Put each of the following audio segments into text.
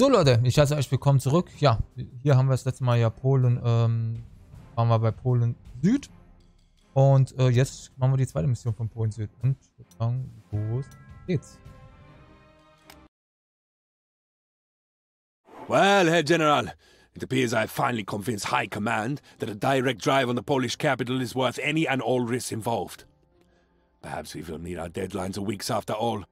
So Leute, ich heiße euch willkommen zurück. Ja, hier haben wir das letzte Mal ja Polen, waren wir bei Polen Süd. Und jetzt machen wir die zweite Mission von Polen Süd. Und ich würde sagen, los geht's. Well, Herr General, it appears I have finally convinced High Command that a direct drive on the Polish capital is worth any and all risks involved. Perhaps we will meet our deadlines a weeks after all.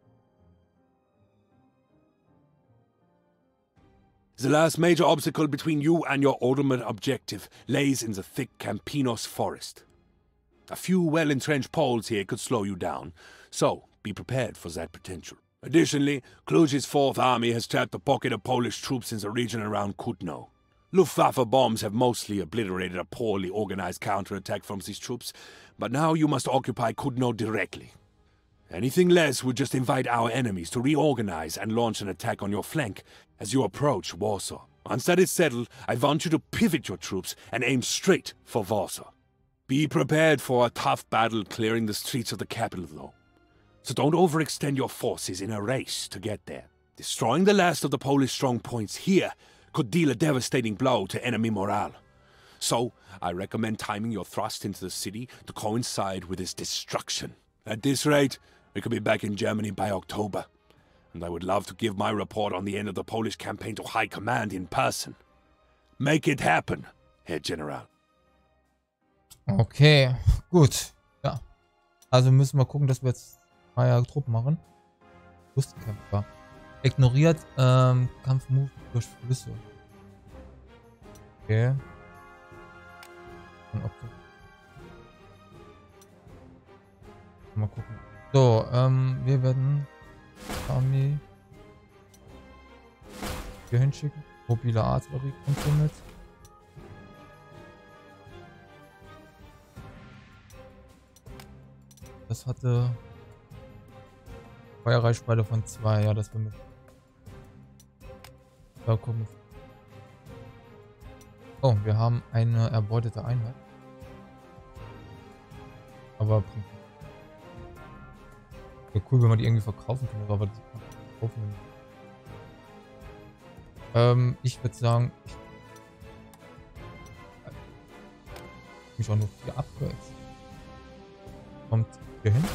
The last major obstacle between you and your ultimate objective lays in the thick Campinos forest. A few well-entrenched Poles here could slow you down, so be prepared for that potential. Additionally, Kluge's 4th Army has trapped a pocket of Polish troops in the region around Kutno. Luftwaffe bombs have mostly obliterated a poorly organized counterattack from these troops, but now you must occupy Kutno directly. Anything less would just invite our enemies to reorganize and launch an attack on your flank as you approach Warsaw. Once that is settled, I want you to pivot your troops and aim straight for Warsaw. Be prepared for a tough battle clearing the streets of the capital, though. So don't overextend your forces in a race to get there. Destroying the last of the Polish strong points here could deal a devastating blow to enemy morale. So, I recommend timing your thrust into the city to coincide with its destruction. At this rate, we could be back in Germany by October. And I would love to give my report on the end of the Polish campaign to High Command in person. Make it happen, Herr General. Okay, gut. Ja. Also müssen wir gucken, dass wir jetzt freie Truppen machen. Lustkämpfer. Ignoriert Kampfmove durch Flüsse. Okay. Mal gucken. So, wir werden Armee hier hinschicken. Mobile Artillerie kommt hier mit. Das hatte Feuerreichweite von 2, ja, das wir mit. Da kommen. Oh, wir haben eine erbeutete Einheit. Aber wäre cool, wenn man die irgendwie verkaufen könnte, aber die verkaufen wir nicht. Ich würde sagen, ich mich auch nur 4 Upgrades. Kommt hier hin.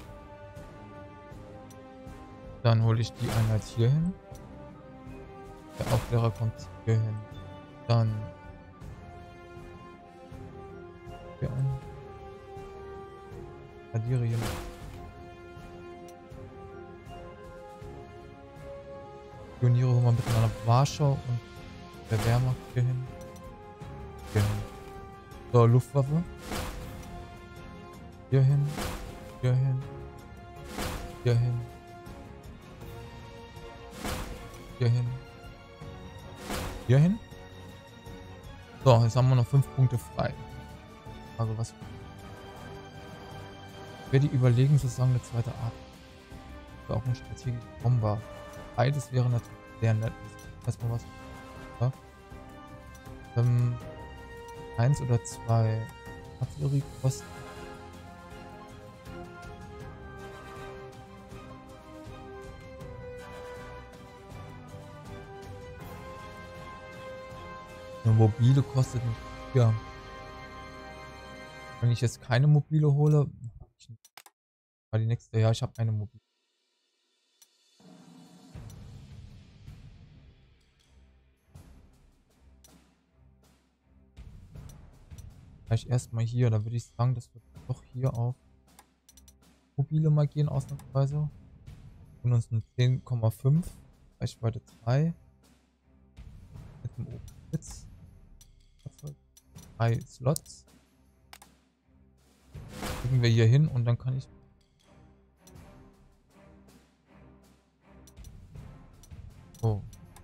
Dann hole ich die Einheit hier hin. Der Aufklärer kommt hier hin. Dann hier ein. Addiere hier. Pioniere holen wir miteinander Warschau und der Wehrmacht hier hin. Hier hin. So, Luftwaffe. Hier hin. Hier hin. Hier hin. Hier hin. Hier hin. So, jetzt haben wir noch 5 Punkte frei. Also was? Ich werde überlegen, sozusagen eine zweite Art. Oder auch ein strategischer Bomber. Beides wäre natürlich sehr nett. Erstmal was. Ja. 1 oder 2 Artilleriekosten. Eine mobile kostet nicht. Ja. Wenn ich jetzt keine mobile hole, war die nächste. Ja, ich habe eine mobile. Vielleicht erstmal hier, da würde ich sagen, dass wir doch hier auf mobile mal gehen, ausnahmsweise. Und uns eine 10,5, Reichweite 2. Mit dem Oberwitz. 3 Slots. Kriegen wir hier hin und dann kann ich. Oh.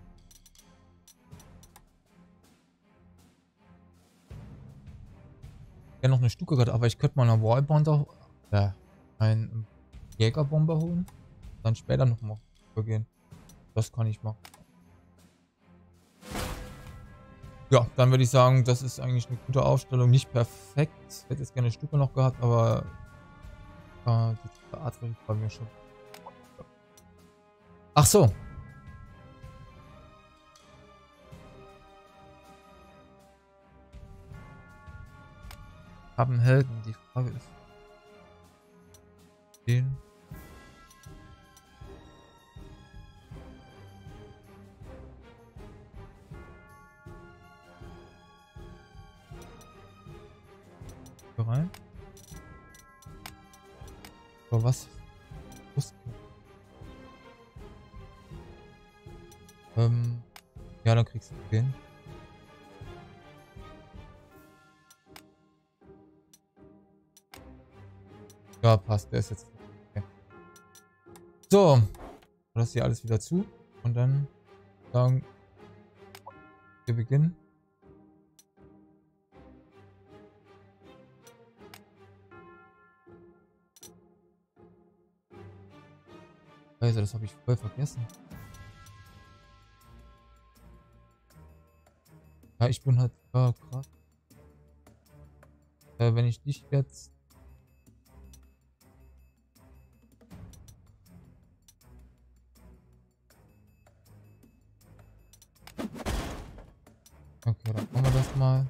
Ja, noch eine Stufe gerade, aber ich könnte mal eine Wallbomber, einen Jägerbomber holen. Dann später nochmal gehen. Das kann ich machen. Ja, dann würde ich sagen, das ist eigentlich eine gute Aufstellung. Nicht perfekt. Ich hätte jetzt gerne eine Stufe noch gehabt, aber die Art will ich bei mir schon. Ach so. Haben Helden. Die Frage ist. Den. Hier rein. Aber was? Ja, dann kriegst du den. Ja, passt. Der ist jetzt. Okay. So. Das hier alles wieder zu. Und dann sagen wir beginnen. Also, das habe ich voll vergessen. Ja, ich bin halt. Ja, krass. Wenn ich dich jetzt. Okay, dann machen wir das mal.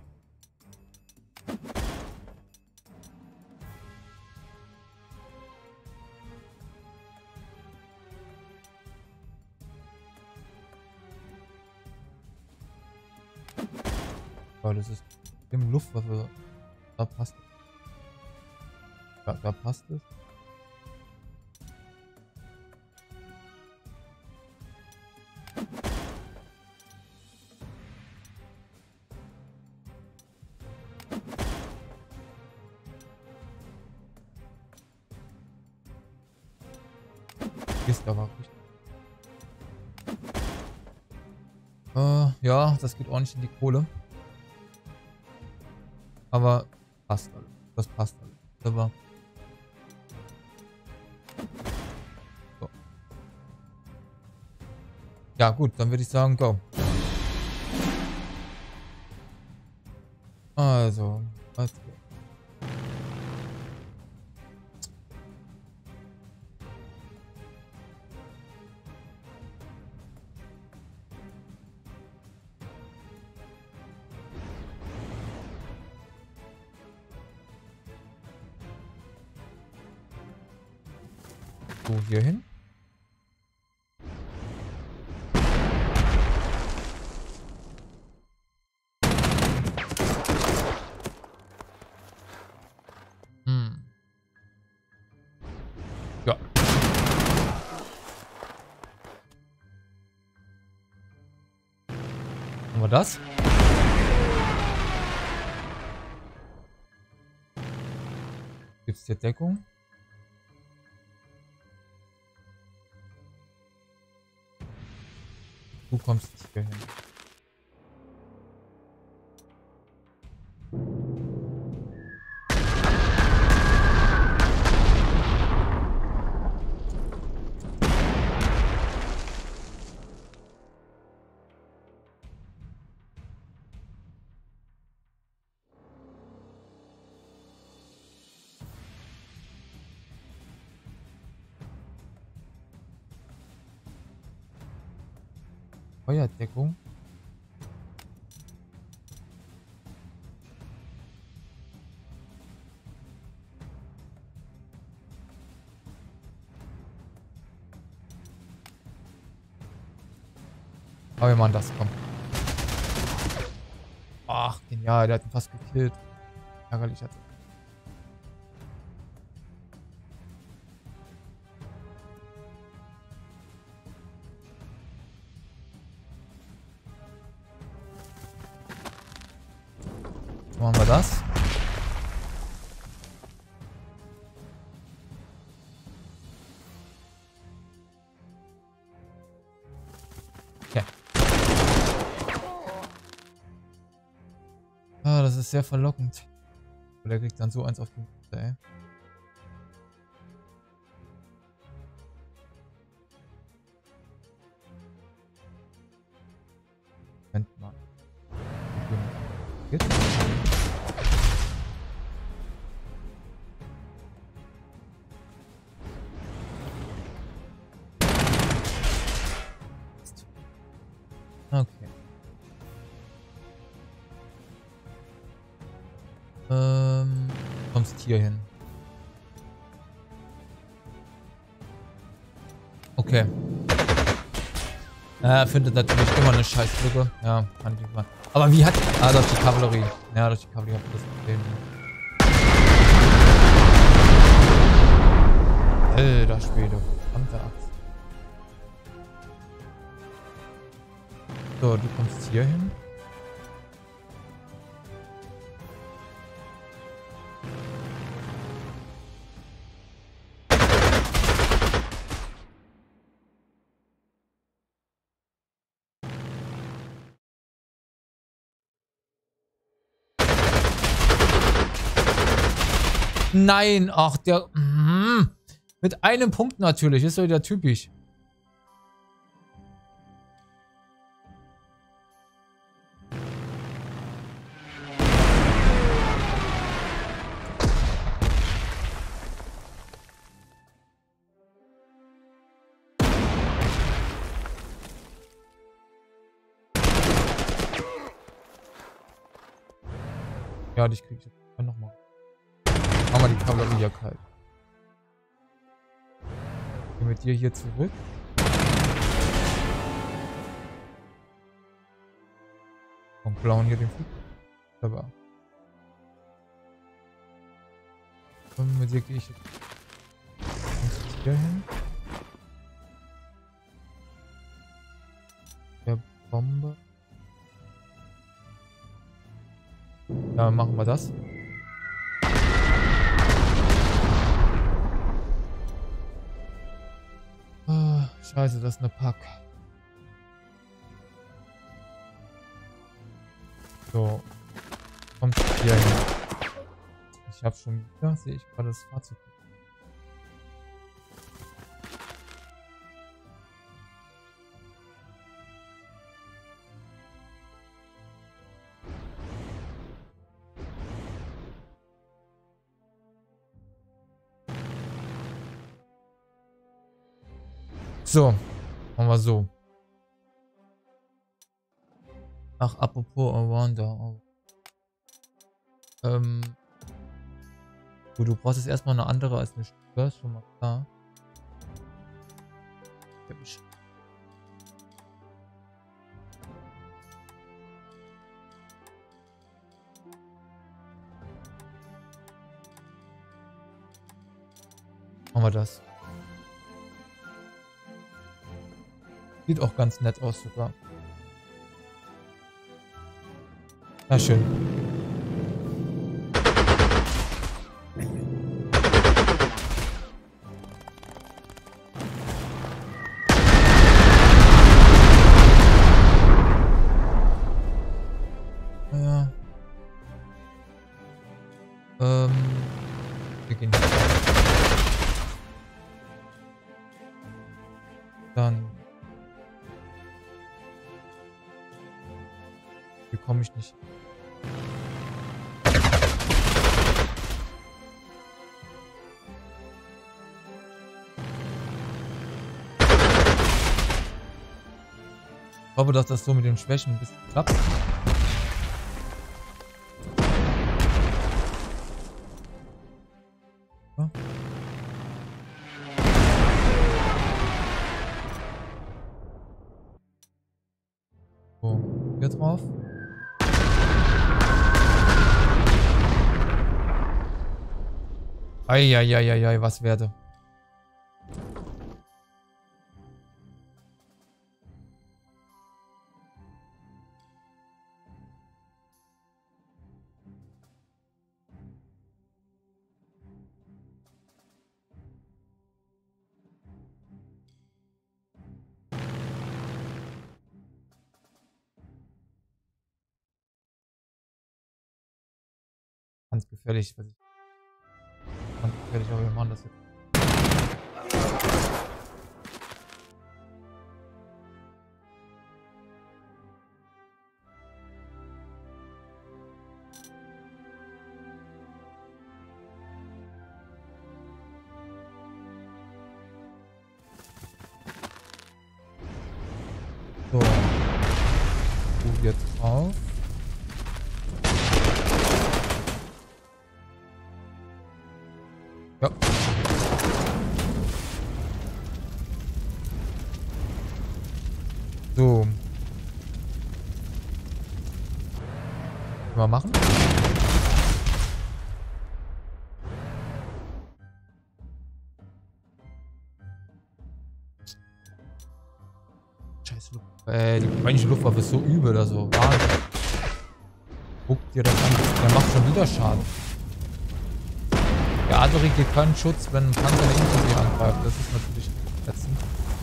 Weil das ist im Luftwaffe. Da passt es. Ja, da passt es. Ist aber richtig. Ja, das geht ordentlich in die Kohle. Aber passt alles. Das passt alles. Aber so. Ja gut, dann würde ich sagen, go. Also, was geht? So, hier hin. Ja. Haben wir das? Gibt es hier Deckung? Du kommst hier hin. Feuerdeckung. Aber wir machen das, komm. Ach, genial, der hat ihn fast gekillt. Ärgerlich hat er. Machen wir das. Okay. Ah, das ist sehr verlockend. Und der kriegt dann so eins auf die Mutter, ey. Moment mal. Geht? Okay. kommst hier hin. Okay. Er findet natürlich immer eine Scheißbrücke. Ja, kann ich nicht mal. Aber wie hat... Ah, durch die Kavallerie. Ja, durch die Kavallerie hat das Problem. Alter Schwede. Verdammte Axt. So, du kommst hier hin. Nein, ach, der... mit einem Punkt natürlich, ist doch wieder typisch. Ja, dich krieg ich jetzt nochmal. Machen wir die Kavallerie ja kalt. Gehen wir dir hier zurück. Und klauen hier den Flug. Aber. Und mit dir gehe ich jetzt hier hin. Der Bombe. Ja, machen wir das. Scheiße, das ist eine Pack. So. Kommt hier hin. Ich habe schon wieder, sehe ich gerade das Fahrzeug. So, machen wir so. Ach, apropos Rwanda. Gut, du brauchst jetzt erstmal eine andere als eine Stür, ist schon mal klar. Machen wir das. Sieht auch ganz nett aus sogar. Na schön. Ja. Wir gehen hier. Dann. Hier komme ich nicht. Ich hoffe, dass das so mit den Schwächen ein bisschen klappt. Ja. So, hier drauf. Eieieiei, was werde. Ganz gefährlich, was ich. Ganz gefährlich, aber wir machen das jetzt. So. Du jetzt drauf. Mal machen. Scheiße Luft. Die ukrainische Luftwaffe ist so übel, also Wahnsinn. Guck dir das an. Der macht schon wieder Schaden. Der Adlerich gibt keinen Schutz, wenn ein Panzer eine Infanterie angreift. Das ist natürlich ätzend.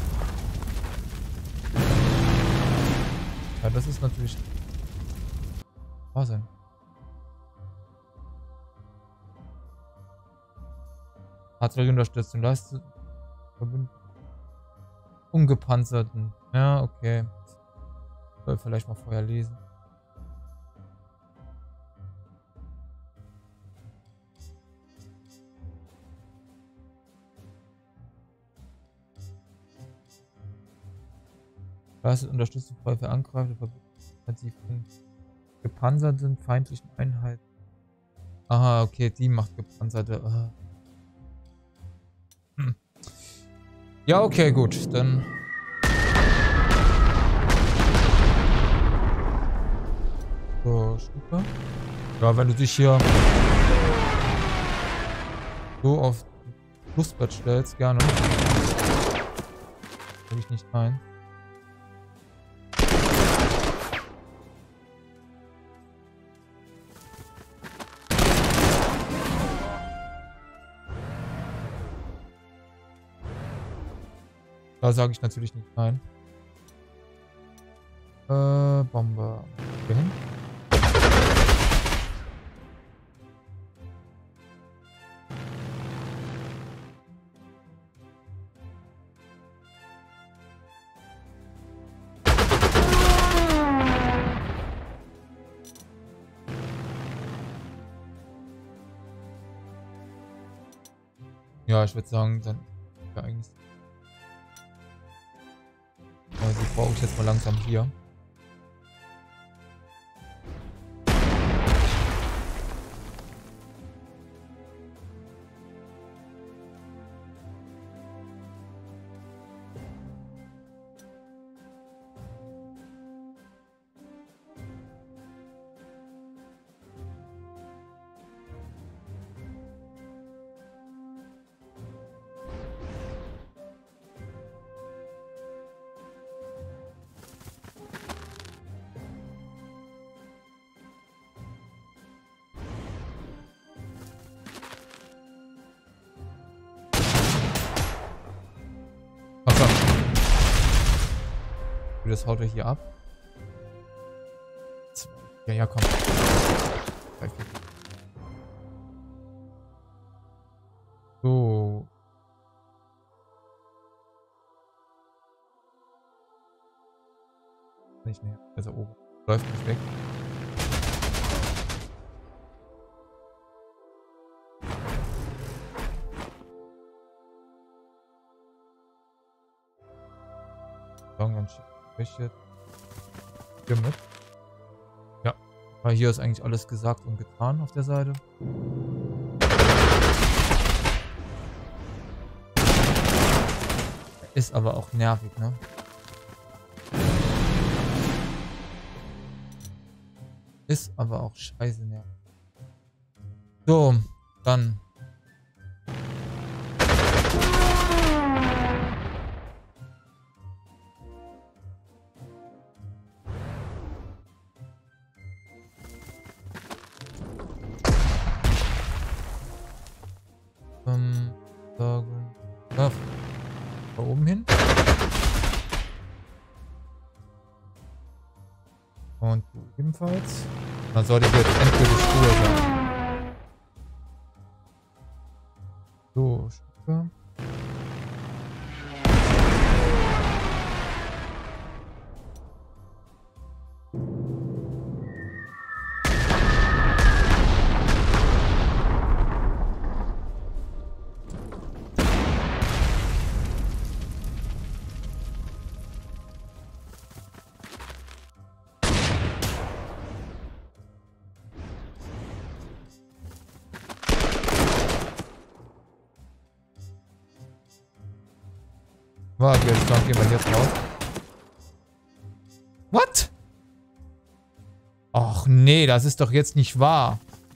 Ja, das ist natürlich Wahnsinn. Artillerieunterstützung, leistet ungepanzerten. Ja, okay. Soll vielleicht mal vorher lesen. Leistet Unterstützung für Angreifer, sie von gepanzerten feindlichen Einheiten. Aha, okay, die macht gepanzerte. Ja, okay, gut, dann. So, super. Ja, wenn du dich hier so auf Flussbett stellst, gerne. Will ich nicht rein. Da sage ich natürlich nicht nein. Bombe. Okay. Ja, ich würde sagen, dann ja eigentlich. Also brauche ich jetzt mal langsam hier. Das haut er hier ab. Ja, ja, komm. So. Nicht mehr. Also oben. Läuft nicht weg. Hier mit. Ja, weil hier ist eigentlich alles gesagt und getan auf der Seite. Ist aber auch nervig, ne? Ist aber auch scheiße nervig. So, dann. Da oben hin. Und du ebenfalls. Dann sollte ich jetzt endgültig Ruhe sein. So, Stücke. Warte, jetzt gehen wir jetzt raus. What? Ach. Och nee, das ist doch jetzt nicht wahr.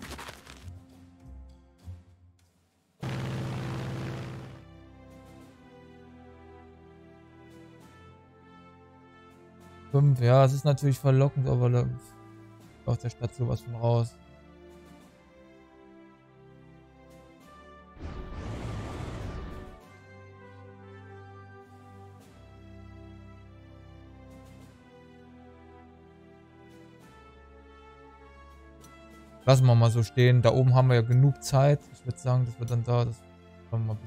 Ja, es ist natürlich verlockend, aber da aus der Stadt sowas von raus. Lassen wir mal so stehen. Da oben haben wir ja genug Zeit. Ich würde sagen, dass wir dann da das mal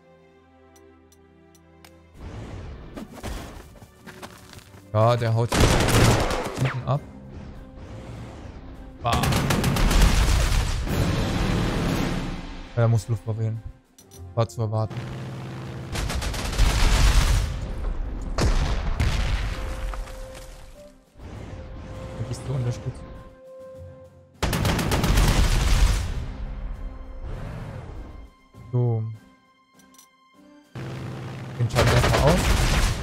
ja, der haut hinten ab. Ah. Er muss Luft wählen. War zu erwarten. Da bist du unterstützt. So. Den schalten wir erstmal aus.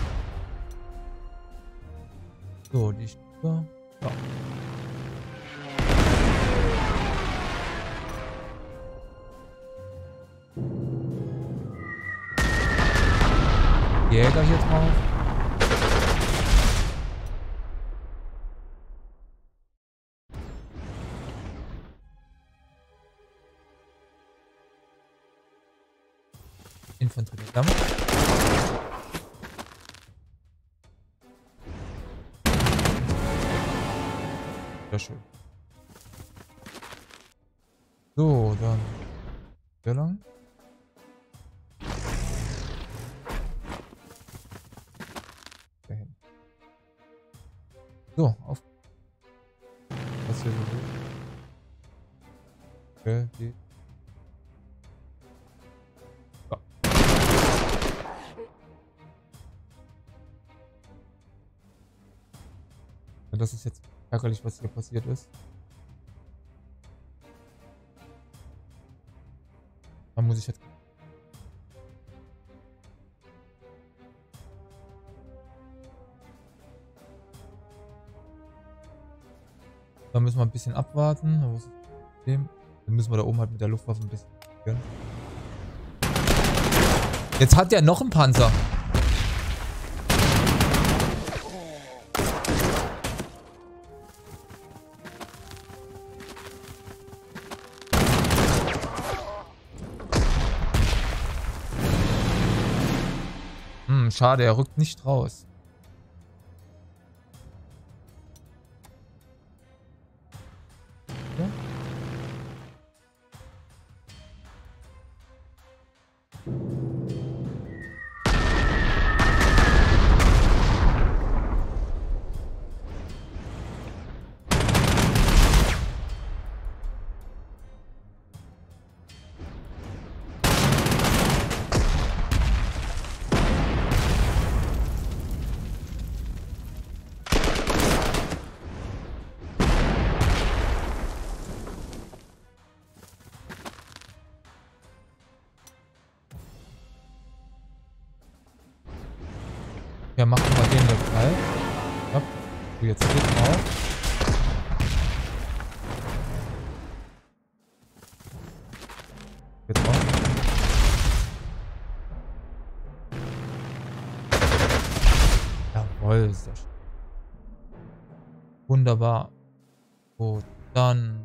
So, die Stufe. Ja. Jäger hier drauf. Infanterie damit. Sehr schön. So, dann hier lang. Dahin. So, auf. Was hier so gut. Okay, die. So. Ja, das ist jetzt ärgerlich, was hier passiert ist. Da muss ich jetzt... Da müssen wir ein bisschen abwarten. Was ist das Problem? Dann müssen wir da oben halt mit der Luftwaffe ein bisschen... Jetzt hat der noch einen Panzer. Schade, er rückt nicht raus. Ja. Ja, machen wir den jetzt frei. Ja, so jetzt geht drauf. Jetzt drauf. Jawohl, sehr schön. Wunderbar. Gut, dann.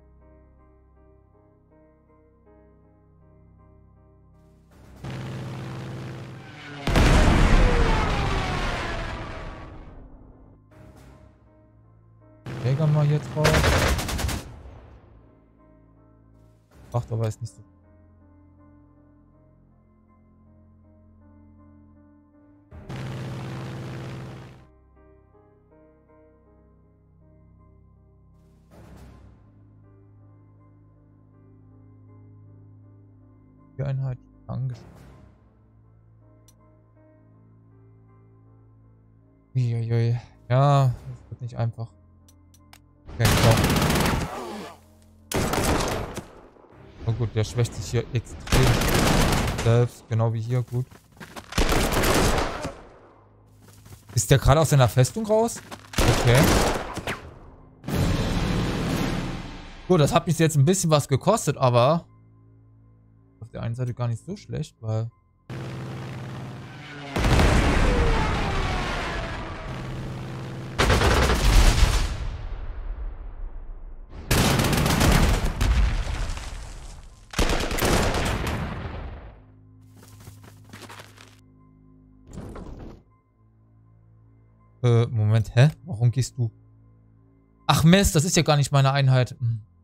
Jäger mal hier drauf. Macht aber ist nicht so. Die Einheit angeschlossen. Uiuiui. Ja, das wird nicht einfach. Okay, so. Oh gut, der schwächt sich hier extrem selbst, genau wie hier, gut. Ist der gerade aus seiner Festung raus? Okay. Gut, das hat mich jetzt ein bisschen was gekostet, aber auf der einen Seite gar nicht so schlecht, weil Moment, hä? Warum gehst du? Ach Mist, das ist ja gar nicht meine Einheit.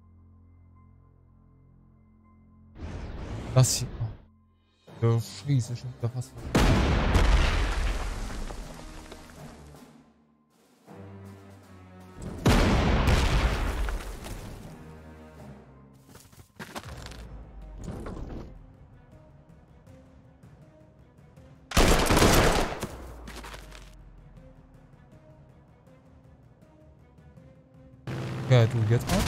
Das hier. Oh. Ja, scheiße, schon wieder fast. Ja, du jetzt auch.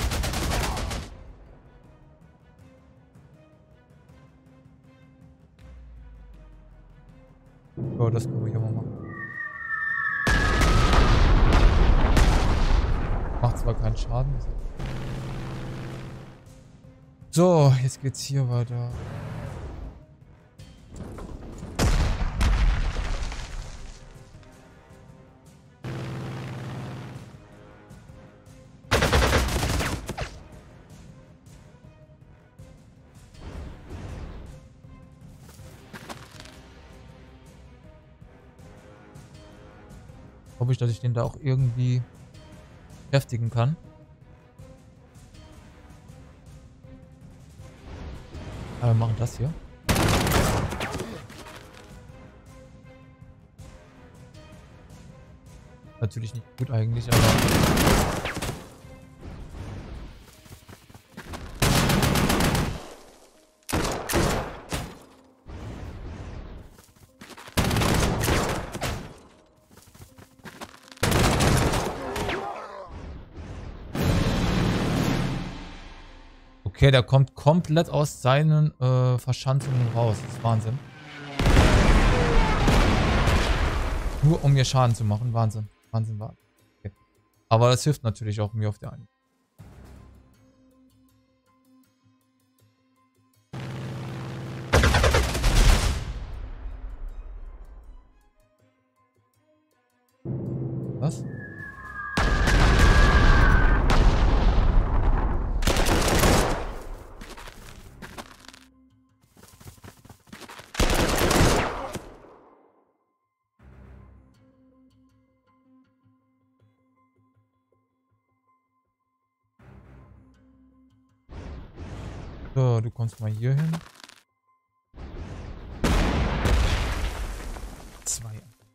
So, das können wir hier mal machen. Macht zwar keinen Schaden. So, jetzt geht's hier weiter. Hoffe ich, dass ich den da auch irgendwie beschäftigen kann. Aber wir machen das hier. Natürlich nicht gut eigentlich, aber... Okay, der kommt komplett aus seinen Verschanzungen raus. Das ist Wahnsinn. Nur um mir Schaden zu machen. Wahnsinn. Wahnsinn, Wahnsinn. Okay. Aber das hilft natürlich auch mir auf der einen. Was? So, du kommst mal hier hin. 2.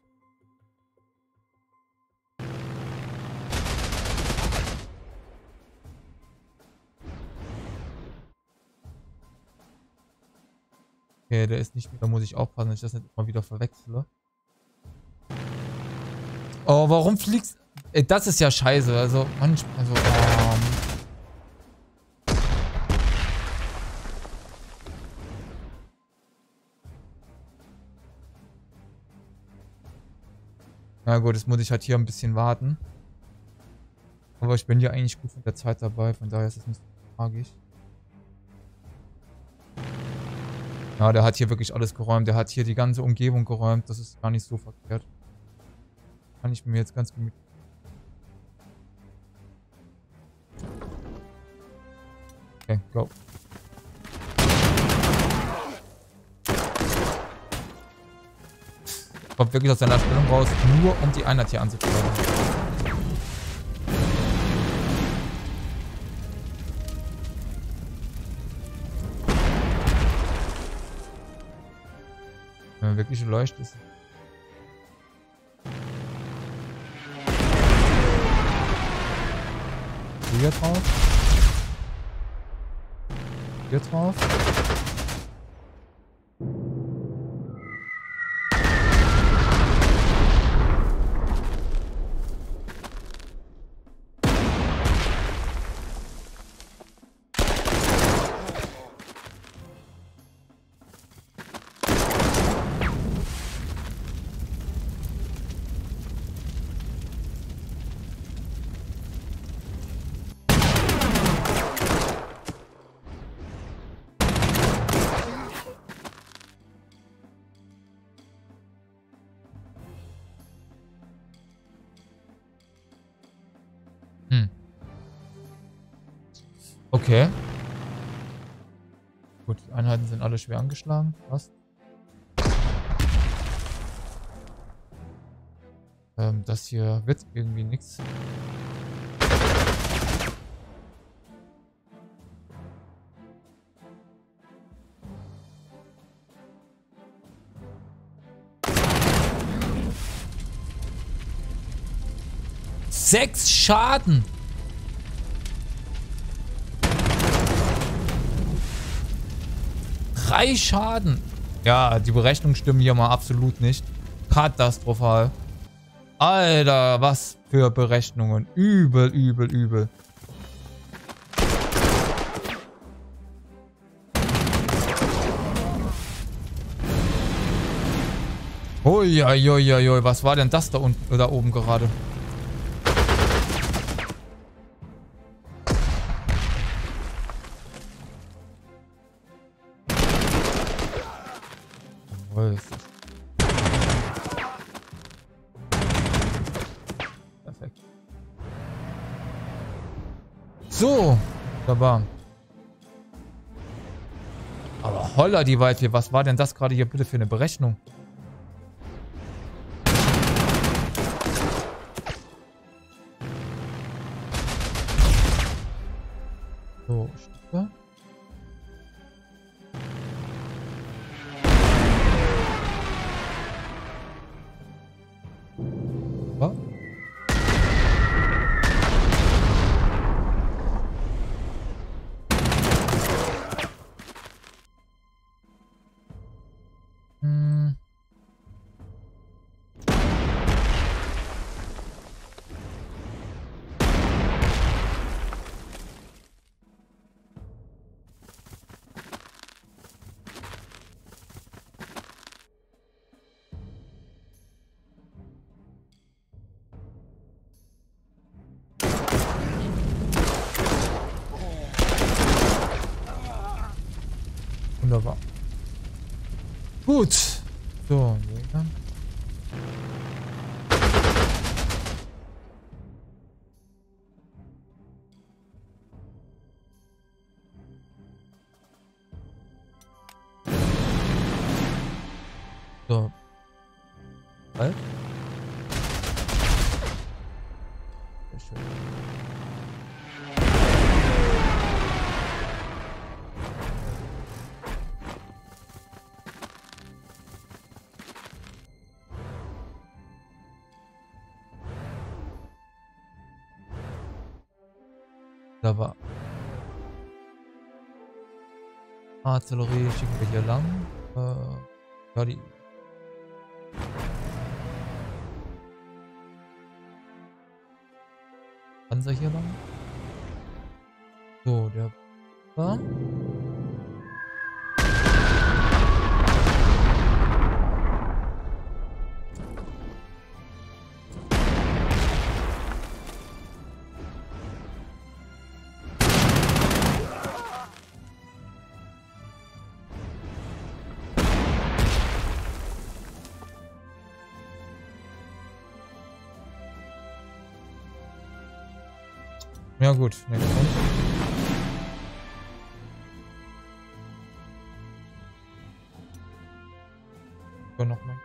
Okay, der ist nicht mehr, da muss ich aufpassen, dass ich das nicht immer wieder verwechsle. Oh, warum fliegst... Ey, das ist ja scheiße, also manchmal... Also, na gut, jetzt muss ich halt hier ein bisschen warten. Aber ich bin ja eigentlich gut von der Zeit dabei, von daher ist es nicht so tragisch. Ja, der hat hier wirklich alles geräumt. Der hat hier die ganze Umgebung geräumt. Das ist gar nicht so verkehrt. Kann ich mir jetzt ganz gemütlich... Okay, go. Kommt wirklich aus seiner Stellung raus, nur um die Einheit hier anzutreiben. Wenn man wirklich leuchtet ist. Hier drauf. Hier drauf. Okay. Gut, die Einheiten sind alle schwer angeschlagen. Was? Das hier wird irgendwie nichts. Sechs Schaden. Drei Schaden. Ja, die Berechnungen stimmen hier mal absolut nicht. Katastrophal. Alter, was für Berechnungen. Übel, übel, übel. Uiuiuiui, was war denn das da unten, da oben gerade? Perfekt. So, wunderbar. Aber holla die Waldfee, was war denn das gerade hier bitte für eine Berechnung? So, Stücke. Was? Wunderbar. Gut. So, Jäger. So. Halt. Sehr schön. Wunderbar. Artillerie schicken wir hier lang. Ja, die... Panzer hier lang. So, der... Da. Ja gut, nächster Punkt. So, nochmal.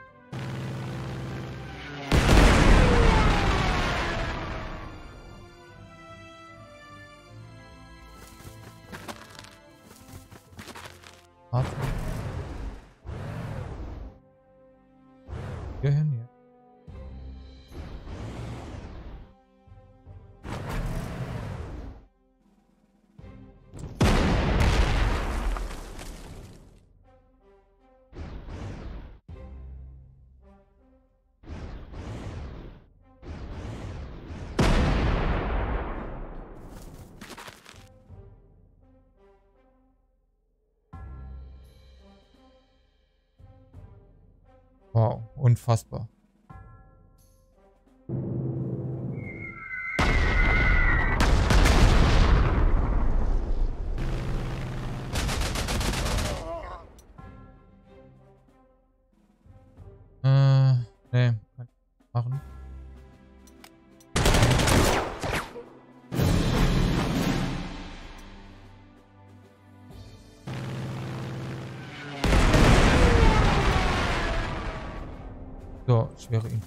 Hier hin, hier. Wow, unfassbar. Nee, kann ich machen. schwere Info.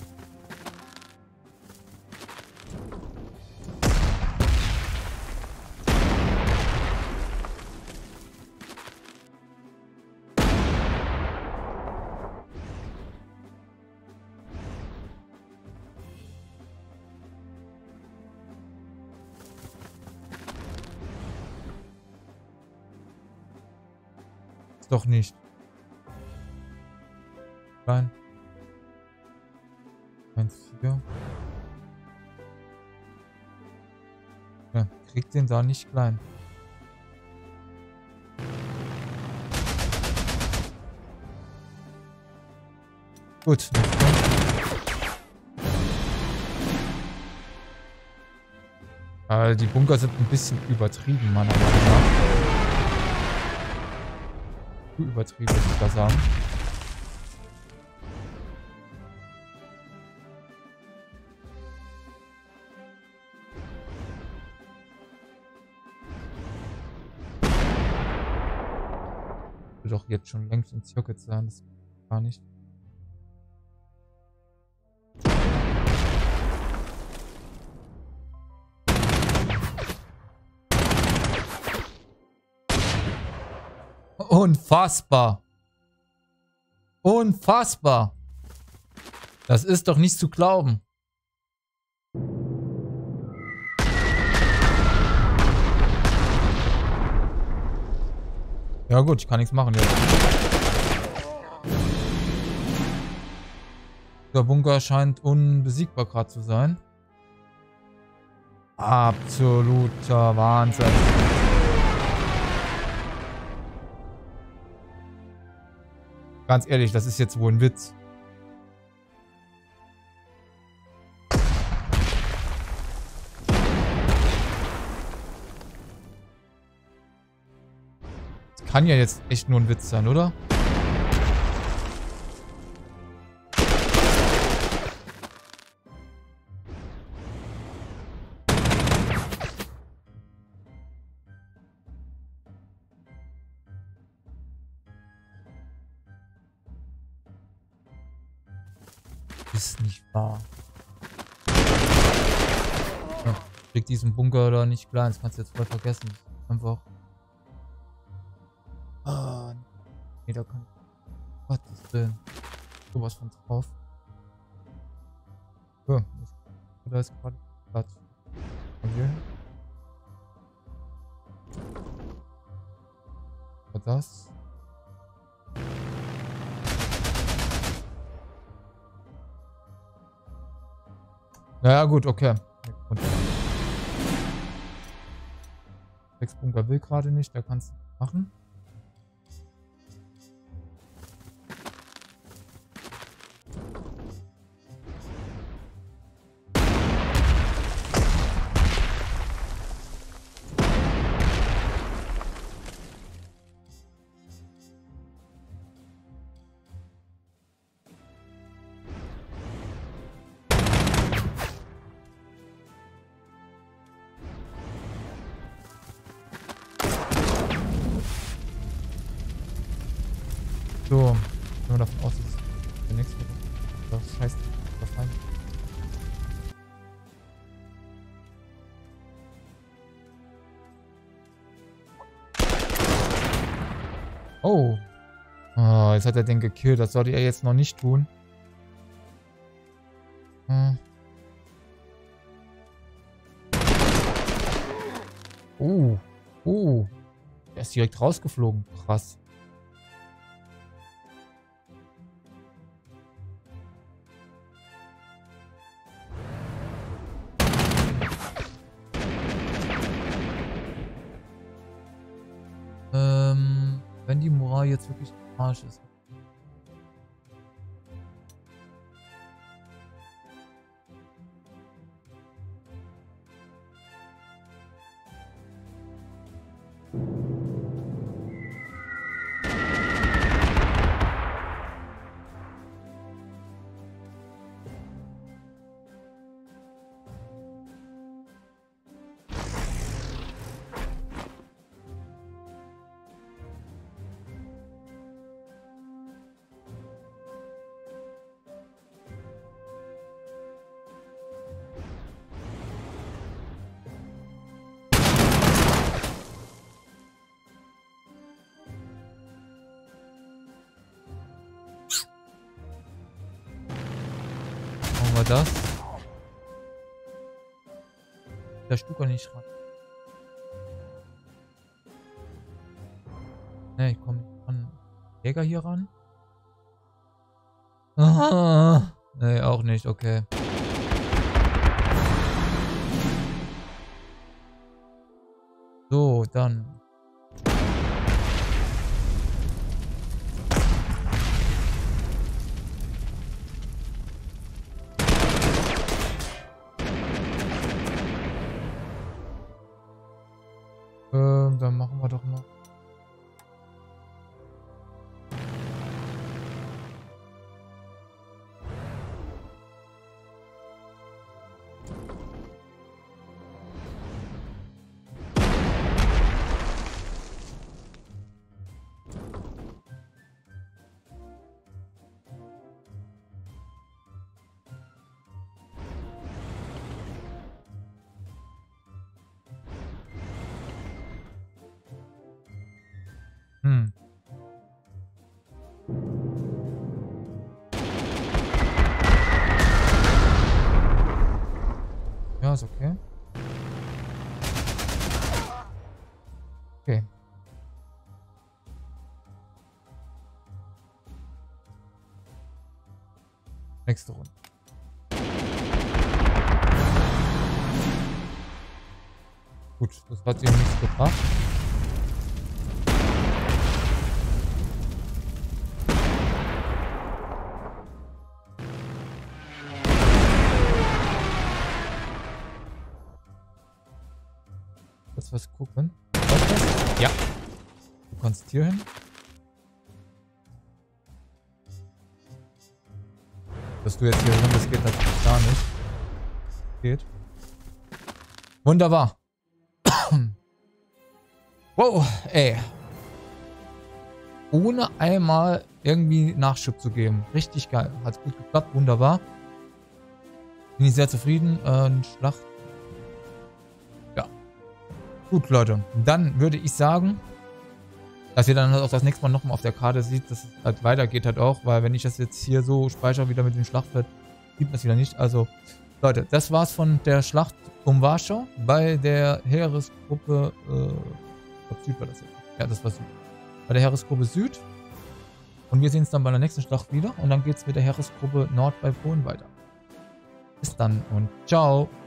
Doch nicht. Klein. 1,4. Ja, kriegt den da nicht klein. Gut. Die Bunker sind ein bisschen übertrieben, meiner Meinung nach. Übertrieben, würde ich da sagen. Will doch jetzt schon längst in Circuit sein, das gar nicht. Unfassbar. Unfassbar. Das ist doch nicht zu glauben. Ja gut, ich kann nichts machen jetzt. Der Bunker scheint unbesiegbar gerade zu sein. Absoluter Wahnsinn. Ganz ehrlich, das ist jetzt wohl ein Witz. Das kann ja jetzt echt nur ein Witz sein, oder? Ist nicht wahr. Ja, ich krieg diesen Bunker da nicht klein. Das kannst du jetzt voll vergessen. Einfach. Ah, nee, da kann ich. Gottes Willen. Sowas von drauf. So, da ist gerade Platz. Okay. Und das. Naja, gut, okay. 6 Bunker will gerade nicht, da kannst du machen. So, gehen wir davon aus, dass der nächste das heißt verfallen. Oh. Oh, jetzt hat er den gekillt. Das sollte er jetzt noch nicht tun. Hm. Der ist direkt rausgeflogen. Krass. Wenn die Moral jetzt wirklich im Arsch ist. das. Der Stucker nicht ran. Ne, ich komme nicht an Jäger hier ran. Ah, ne, auch nicht, okay. So, dann. Dann machen wir doch mal. Ja, ist okay. Okay. Nächste Runde. Gut, das hat sich nichts gebracht. Jetzt was gucken. Ja. Du kannst hier hin. Dass du jetzt hier hin, das geht natürlich gar nicht. Geht. Wunderbar. Wow, ey. Ohne einmal irgendwie Nachschub zu geben. Richtig geil. Hat gut geklappt, wunderbar. Bin ich sehr zufrieden. Schlacht. Ja. Gut, Leute. Dann würde ich sagen, dass ihr dann auch das nächste Mal nochmal auf der Karte seht, dass es halt weitergeht halt auch, weil wenn ich das jetzt hier so speichere wieder mit dem Schlachtfeld, sieht man das wieder nicht. Also, Leute, das war's von der Schlacht um Warschau bei der Heeresgruppe, ich glaube Süd war das jetzt. Ja, das war Süd. Bei der Heeresgruppe Süd. Und wir sehen uns dann bei der nächsten Schlacht wieder und dann geht's mit der Heeresgruppe Nord bei Polen weiter. Bis dann und ciao.